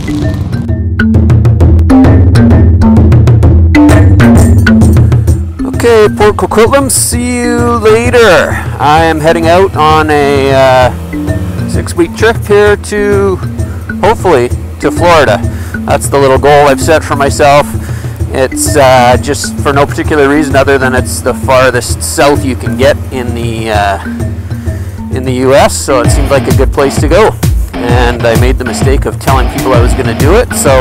Okay, Port Coquitlam, see you later. I am heading out on a 6-week trip here to, hopefully, to Florida. That's the little goal I've set for myself. It's just for no particular reason other than it's the farthest south you can get in the US, so it seemed like a good place to go. And I made the mistake of telling people I was going to do it, so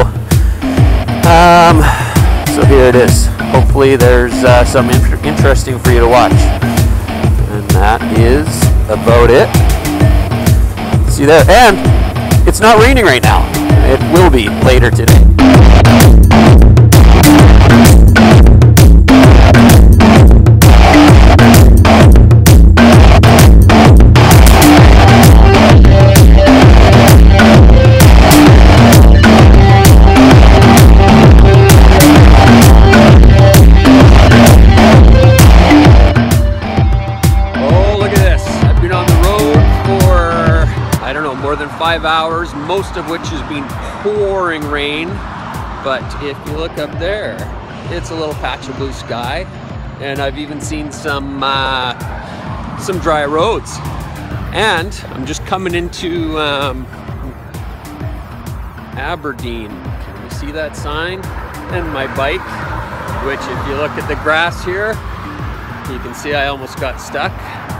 here it is. Hopefully there's some interesting for you to watch. And that is about it. See you there. And it's not raining right now. It will be later today. More than 5 hours, most of which has been pouring rain. But if you look up there, it's a little patch of blue sky, and I've even seen some dry roads. And I'm just coming into Aberdeen. Can you see that sign? And my bike, which if you look at the grass here, you can see I almost got stuck.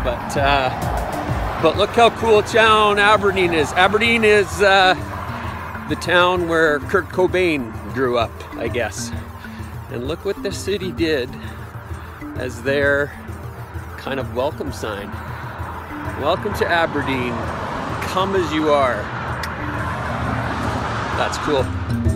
But look how cool town Aberdeen is. Aberdeen is the town where Kurt Cobain grew up, I guess. And look what the city did as their kind of welcome sign. Welcome to Aberdeen. Come as you are. That's cool.